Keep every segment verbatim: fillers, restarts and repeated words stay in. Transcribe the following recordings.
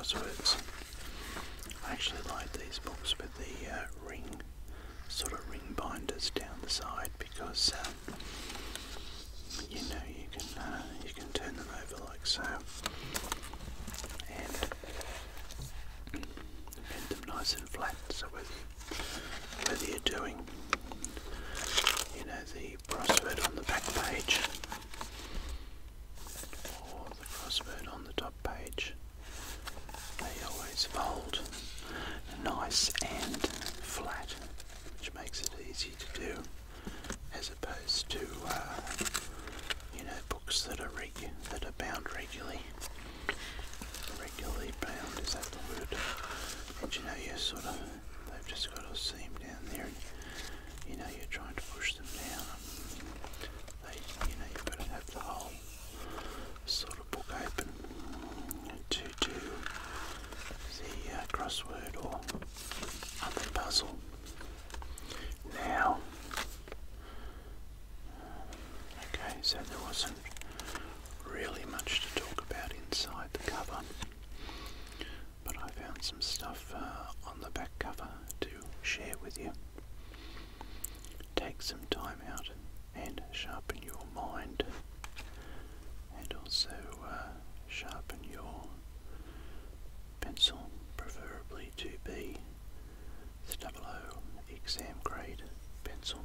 Crosswords. I actually like these books with the uh, ring, sort of ring binders down the side, because um, you know you can uh, you can turn them over like so, and bend them nice and flat. So whether you, whether you're doing, you know, the crossword on the back page or the crossword on the top page, they always fold nice and flat, which makes it easy to do, as opposed to uh, you know, books that are regu that are bound regularly. Regularly bound, is that the word? And you know, you sort of, they've just got a seam down there, and you know, you're trying to push them down. They, you know, you've got to have the whole sort of book open to do the uh, crossword or other puzzle. Now, okay, so there wasn't really much to talk about inside the cover, but I found some stuff uh, on the back cover to share with you. Take some time out and sharpen your mind, and also uh, sharpen your pencil, preferably to be double O exam grade pencil.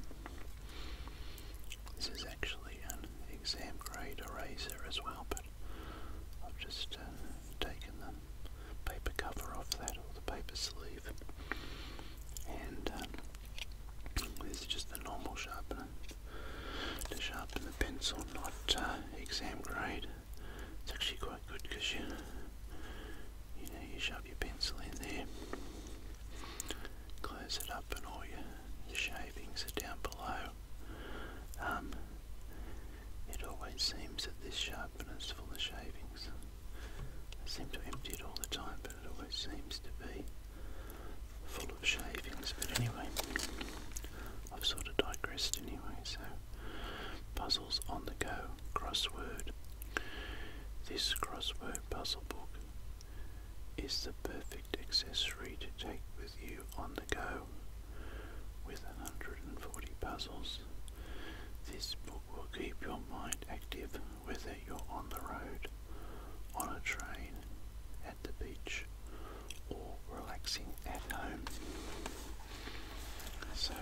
This is actually an exam grade eraser as well, but I've just uh, taken the paper cover off that, or the paper sleeve, and um, this is just a normal sharpener to sharpen the pencil, not uh, exam grade. It's actually quite good because you, you know, you shove your pencil in there, close it up, and all your, your shavings are down below. Um, it always seems that this sharpener is full of shavings. I seem to empty it all the time, but it always seems to be full of shavings. But anyway, I've sort of digressed anyway, so puzzles on the go, crossword. This crossword puzzle book is the perfect accessory to take with you on the go. With one hundred forty puzzles, this book will keep your mind active whether you're on the road, on a train, at the beach, or relaxing at home. So,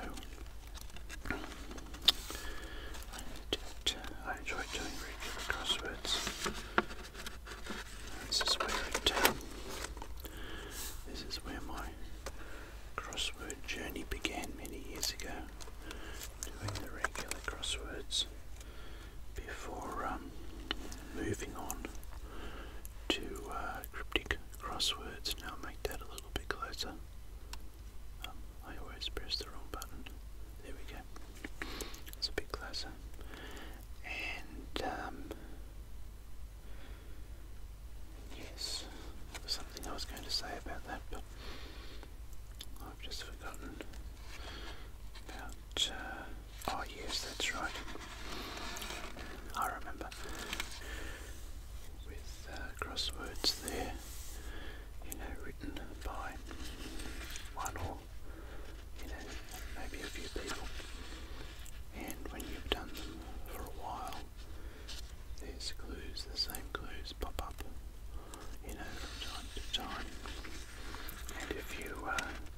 I, did, I enjoy doing regular crosswords. This is where it, um, this is where my crossword journey began many years ago, doing the regular crosswords before um, moving on to uh, cryptic crosswords. Now I'll make that a little bit closer. Um, I always press the wrong button. There we go. It's a bit closer. And um, yes, there was something I was going to say about that, but I've just forgotten about, uh, oh yes, that's right. I remember. With uh, crosswords there, you know, written by one or, you know, maybe a few people. And when you've done them for a while, there's clues, the same clues pop up, you know, from time to time. And if you, uh,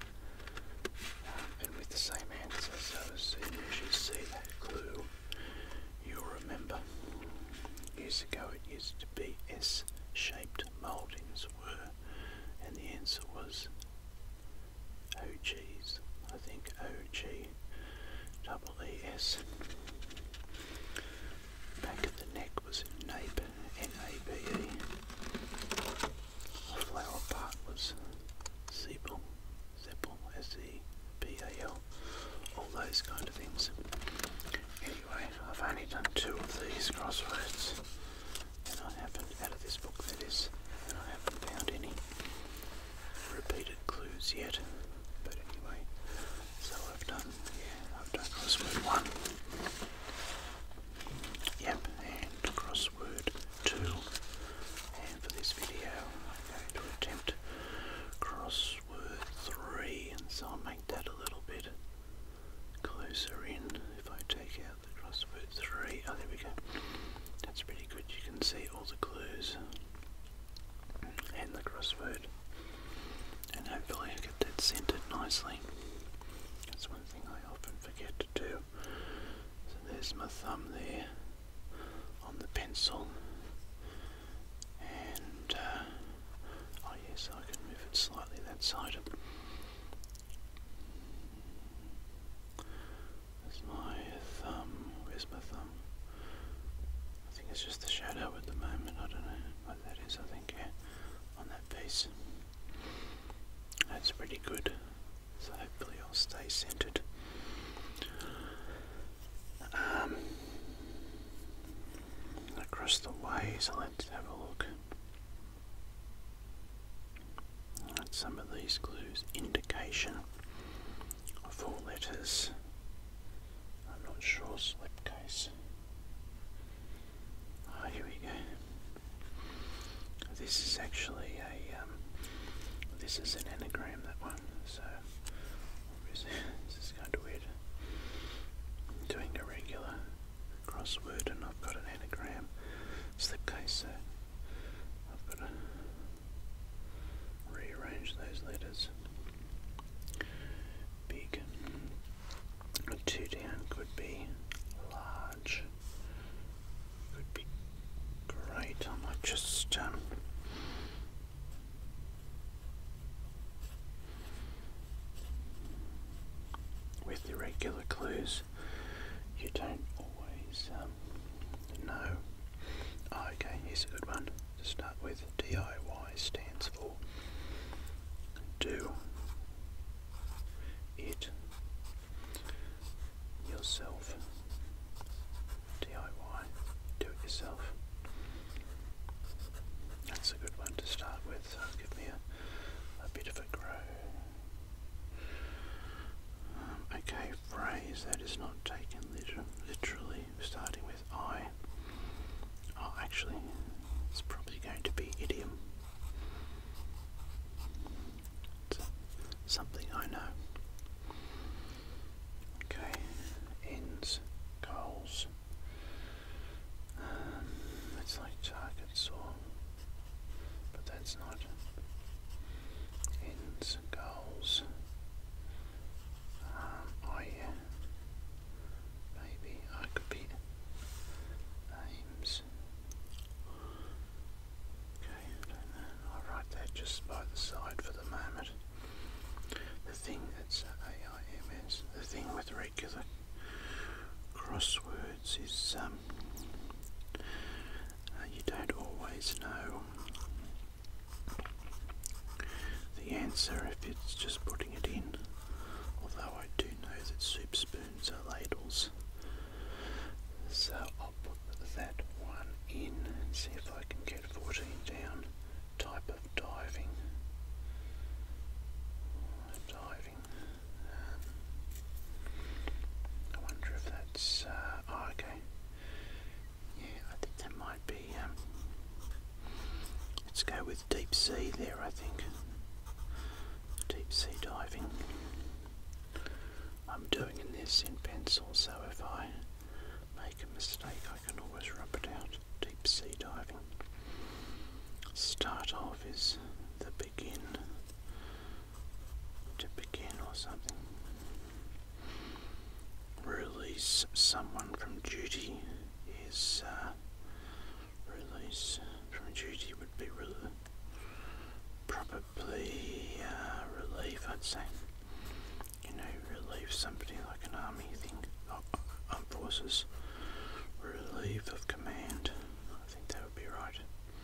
and with the same answer, so as soon as you see that clue, you'll remember. Years ago it used to be S-shaped mouldings were, and the answer was O Gs. I think O G double E S. Back of the neck was nape, N A B E. The flower part was sepal, sepal, S E P A L. All those kind of things. Anyway, I've only done two of these crosswords, and I haven't, out of this book that is, and I haven't found any repeated clues yet. But anyway, so I've done, yeah, I've done crossword one, yep, and crossword two, and for this video I'm going to attempt crossword, and hopefully I get that centered nicely. That's one thing I often forget to do. So there's my thumb there on the pencil, and uh, oh yes, I can move it slightly that side. There's my thumb. Where's my thumb? I think it's just the shadow at the moment. I don't know what that is. I think yeah, on that piece. That's pretty good. So hopefully I'll stay centered. Um, across the way, so let's have a look at some of these clues. Indication of four letters. I'm not sure. Slipcase. Ah, here we go. This is actually a um, this is an anagram, that one. So obviously this is kind of weird. I'm doing a regular crossword and I've got an anagram slipcase, so I've got to rearrange those letters. Big. Two down could be large. Could be great. I might just um, with the regular clues, you don't always um, know. Oh, okay, here's a good one to start with. D I Y stands for do it yourself. D I Y, do it yourself. That's a good one to start with. So give me a, a bit of a grow. Um, okay, phrase that is not taken liter literally, starting with I. Oh, actually, it's probably going to be idiom. It's something I know. Okay, ends, goals. Um, it's like targets, or, but that's not. Ends, goals. Um, oh yeah. Maybe I could be aims. Okay, I don't know. I'll write that just by the side for the moment. The thing that's A I M S, the thing with regular crosswords is um, uh, you don't always know the answer if it's just putting it in, although I do know that soup spoons are ladles. So I'll put that one in and see if I can get fourteen down. Type of diving. Diving. Um, I wonder if that's. Uh, oh, okay. Yeah, I think that might be. Um, let's go with deep sea there, I think. Deep sea diving. I'm doing this in pencil, so if I make a mistake I can always rub it out. Deep sea diving. Start off is the begin. To begin or something. Release someone from duty is uh, release from duty would be re probably uh, relief, I'd say. You know, relieve somebody like an army thing, armed forces. Relieve of command. I think that would be right.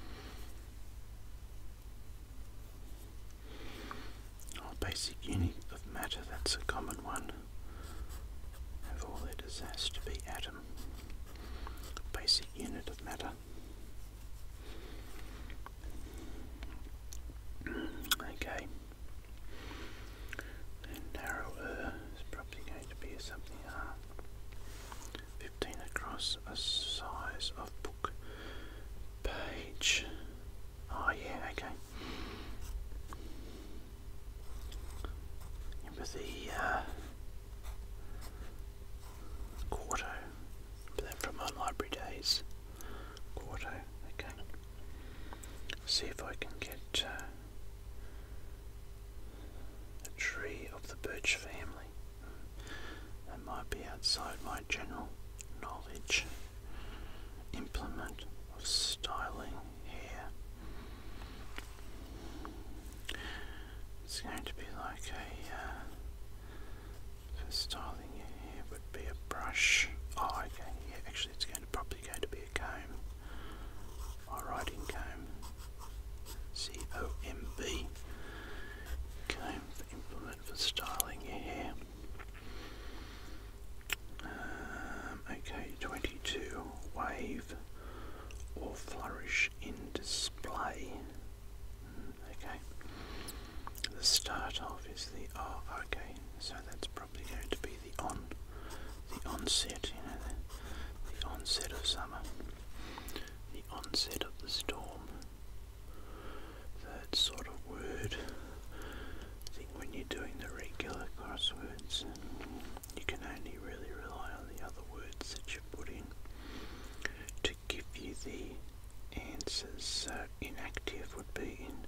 Oh, basic unit of matter, that's a common one. Of all letters has to be atom. Basic unit of matter. Okay. And narrower is probably going to be something uh, fifteen across, a size of book page. Oh yeah, okay. Remember the uh, quarto? Remember that from my library days? might be outside my general knowledge. Implement of styling hair. It's going to be like a, uh, for styling your hair would be a brush. Oh, okay, yeah, actually it's going to probably going to be a comb. My writing comb. C O M B. Comb for implement for styling your hair. Um, okay, twenty-two. Wave or flourish in display. Okay. The start of is the oh, okay. So that's probably going to be the on, the onset. You know, the, the onset of summer, the onset of the storm. That sort of word. I think when you're doing the regular crosswords, you can only really rely on the other words that you put in to give you the answers. So inactive would be in.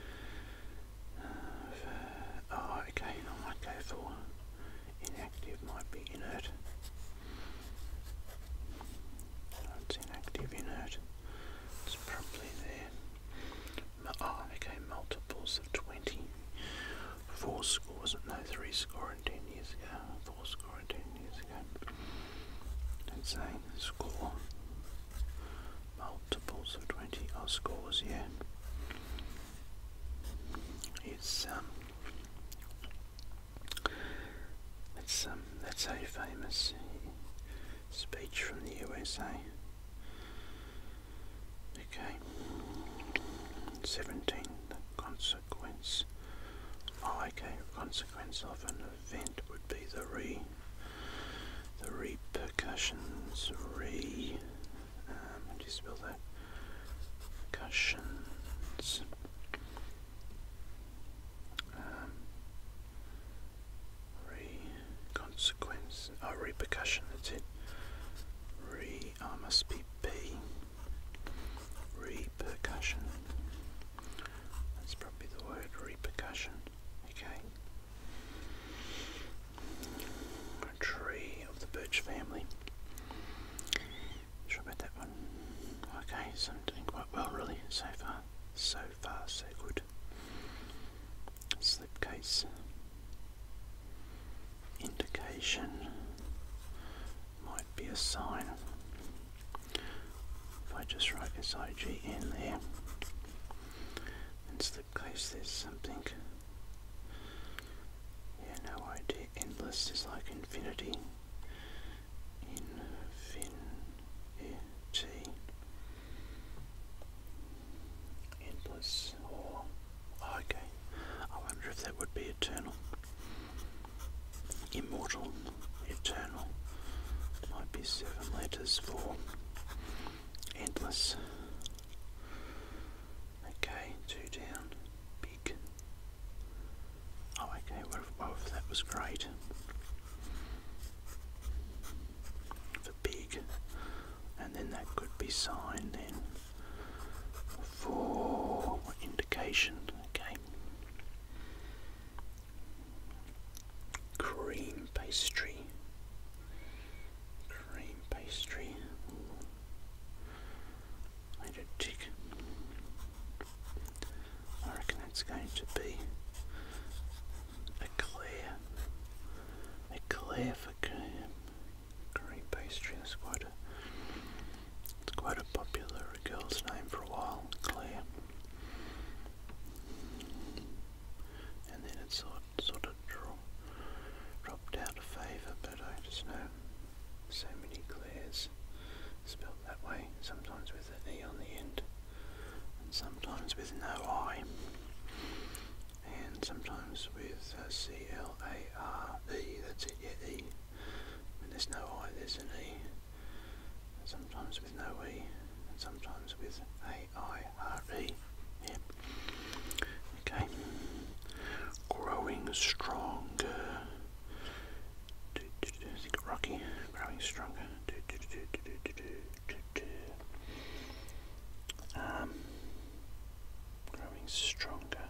Uh, for, oh, okay. I might go for inactive. Might be inert. No, it's inactive, inert. It's probably there. Oh, okay. Multiples of twenty. Four scores. No, three score and ten years ago. Four score and ten years ago. Don't say score. Multiples of twenty. Oh, scores, yeah. It's um. It's um. That's a famous speech from the U S A. Okay. Seventeen. The consequence. Oh, okay. Consequence of an event would be the re. The repercussions. Re. Um, how do you spell that? Percussions. Um, re. Consequence. Oh, repercussion. That's it. Re. Oh, must be P. Repercussion. That's probably the word. Repercussion. Okay. A tree of the birch family. Sure about that one. Okay, so I'm doing quite well really so far. So far, so good. Slipcase. Indication. Might be a sign. If I just write S I G N there. And slipcase, there's something. Yeah, no idea. Endless is like infinity. Infinity. Endless or oh, okay. I wonder if that would be eternal. Immortal, eternal. Might be seven letters for endless. Okay, two down. Big. Oh, okay. What if, what if that was great? For big, and then that could be sign then for indication. Okay. Cream pastry. Cream pastry. Made a tick. I reckon that's going to be eclair. Eclair for cream pastry. That's quite a. It's quite a popular girl's name for a while. Claire. And then it sort sort of draw, dropped out of favour, but I just know so many Claires spelled that way. Sometimes with an E on the end, and sometimes with no I, and sometimes with uh, C L A R E. That's it, yeah, E. When there's no I, there's an E. And sometimes with no E, and sometimes with A I R E. Yeah. Okay. Growing stronger. Do, do, do. Think of Rocky. Growing stronger. Do, do, do, do, do, do, do, do, do. Um. Growing stronger.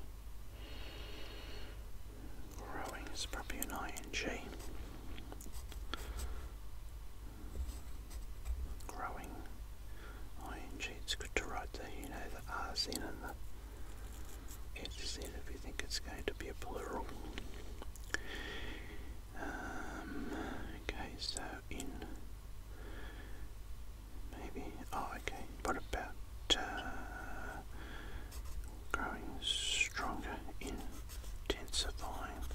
Growing is probably an I N G. so in, maybe, oh okay, what about uh, growing stronger, intensifying,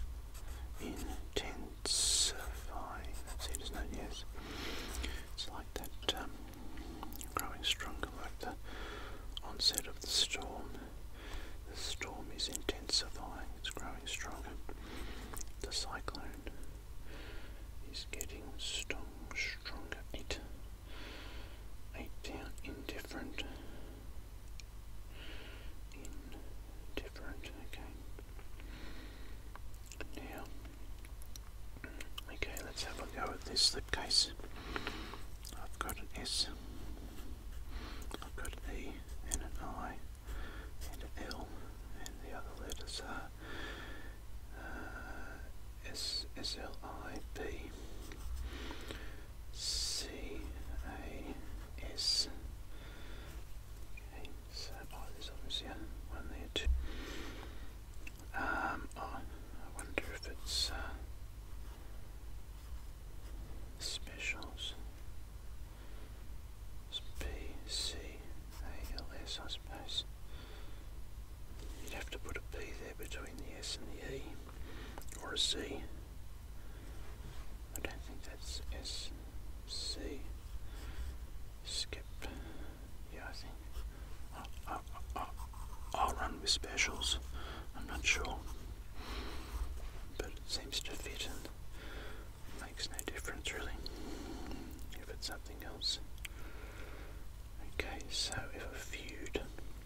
intensifying, that's it, isn't it? Yes, it's like that, um, growing stronger, like the onset of the storm. The storm is intensifying, it's growing stronger. The cyclone is getting strong, stronger. Eight, eight down, indifferent, indifferent, okay. Now, okay, let's have a go at this slipcase. I've got an S, I've got an E and an I and an L, and the other letters are uh, S, S L I B, C A S. Okay, so oh, there's obviously one there too. Um, oh, I wonder if it's uh, specials. It's B C A L S, I suppose. You'd have to put a B there between the S and the E, or a C. I don't think that's S, C. Skip. Yeah, I think. I'll, I'll, I'll, I'll run with specials. I'm not sure. But it seems to fit and makes no difference really if it's something else. Okay, so if a feud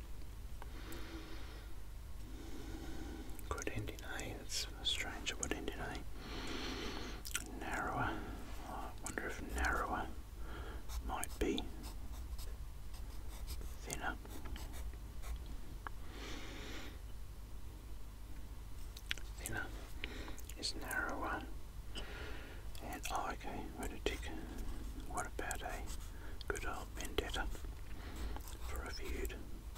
could end in A, that's strange, it would end in A. Narrower, oh, I wonder if narrower might be thinner. Thinner is narrower. And oh, okay, wait a tick. What about a good old vendetta for a feud?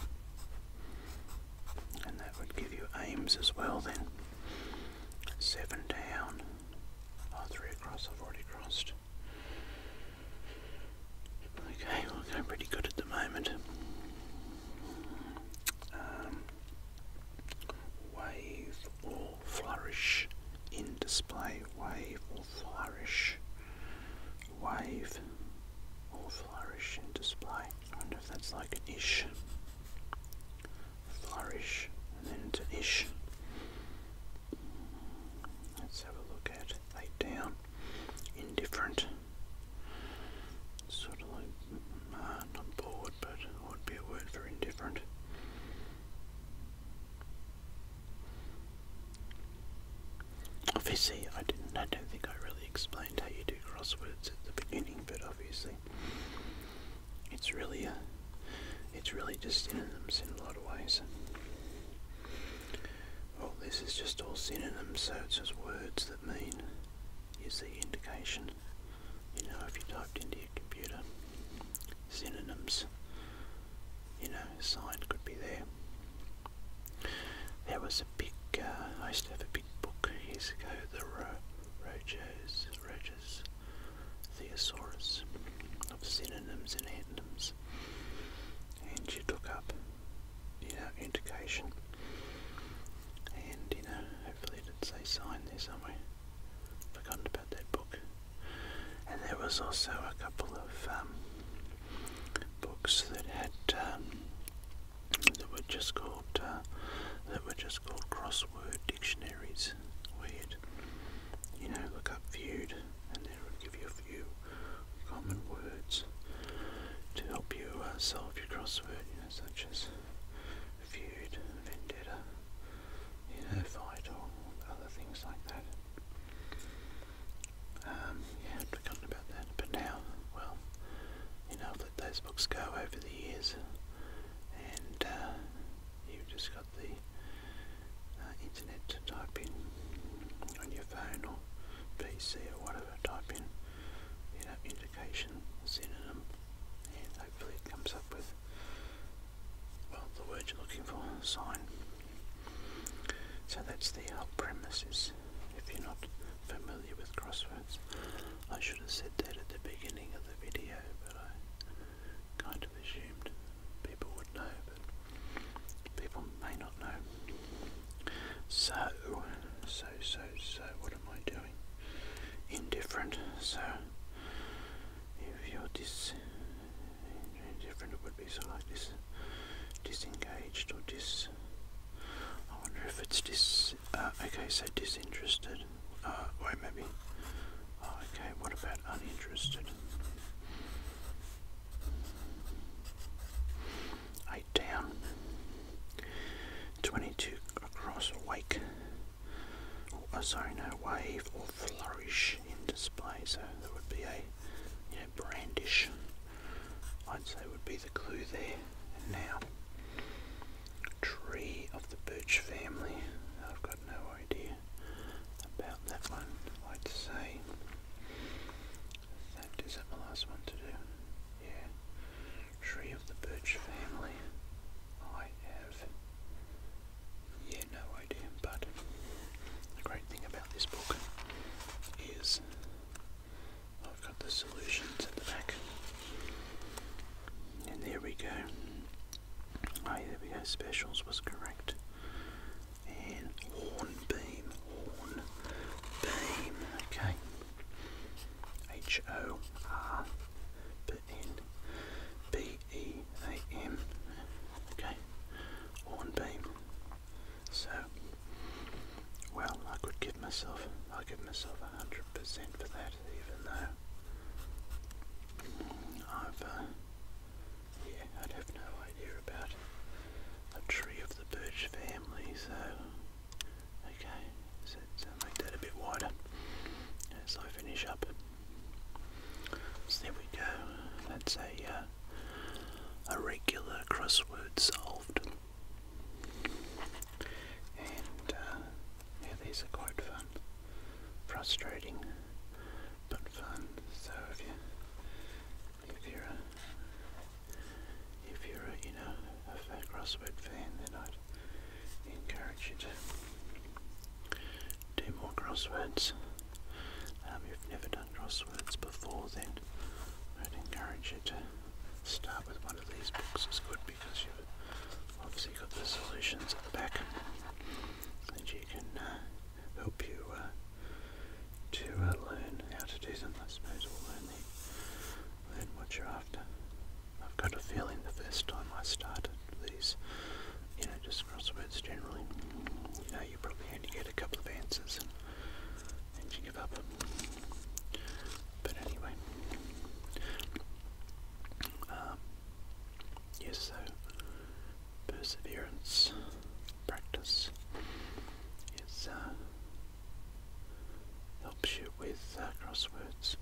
And that would give you aims as well then. Seven down. Oh, three across, I've already crossed. Okay, well, I'm pretty good at the moment. Um, wave or flourish in display. Wave or flourish. Wave or flourish in display. I wonder if that's like an ish. Flourish and then to ish. Let's have a look at eight down. Indifferent. Sort of like uh, not bored, but what would be a word for indifferent? Obviously, I didn't. I don't think I really explained how you do crosswords at the beginning, but obviously, it's really a. It's really just synonyms in a lot of ways. Well, this is just all synonyms, so it's just words that mean. You see indication. You know, if you typed into your computer, synonyms, you know, a sign could be there. There was a big, uh, I used to have a big book years ago, the Ro Rogers, Rogers Thesaurus of synonyms and antonyms. And you look up, you know, indication. And, you know, hopefully it'd say sign there somewhere. Forgotten about that book. And there was also a couple of um, books that had um, that were just called uh, that were just called crossword dictionaries, where you'd, you know, look up feud, and then it would give you a few common words to help you uh, solve your crossword, you know, such as feud, vendetta, you know, fight, or other things like that. Um, yeah, I'd forgotten about that, but now, well, you know, I've let those books go over the years, and uh, you've just got the uh, internet to type in on your phone or P C or whatever. should have said that at the beginning of the video, but I kind of assumed people would know, but people may not know. So, so, so, so, what am I doing? Indifferent. So, if you're dis indifferent, it would be sort of like this, disengaged or dis. I wonder if it's dis. Uh, okay, so disinterested. Uh, wait, maybe. Oh, okay. What about uninterested? Eight down. Twenty-two across. Wake. Oh, sorry, no, wave or flourish in display. So there would be a, you know, brandish. I'd say would be the clue there. And now, tree of the birch family. I've got no idea about that one. I'd say that is that my last one to do. Yeah, tree of the birch family. I have yeah no idea, but the great thing about this book is I've got the solutions at the back. And there we go. Oh, there we go. Specials was correct. And hornbeam. Hornbeam. Okay. H O R B N B E A M. Okay. Hornbeam. So, well, I could give myself, I'll give myself a hundred percent for that, even though I've, uh, yeah, I'd have no idea about a tree of the birch family, so, okay, so, so make that a bit wider as I finish up. So there we go, that's a, uh, a regular crossword solved. And, uh, yeah, these are quite fun. Frustrating, but fun. So if you, if you're a, if you're a, you know, a fat crossword fan, then I'd encourage you to do more crosswords. Um, if you've never done crosswords before, then I'd encourage you to start with one of these books. It's good because you've obviously got the solutions at the back, and you can uh, help you uh, to uh, learn how to do them. I suppose, or learn, the, learn what you're after. I've got a feeling the first time I started these, you know, just crosswords generally, you know, you probably had to get a couple of answers and, and you give up. But anyway, um, yes, so perseverance, practice is uh, helps you with uh, crosswords.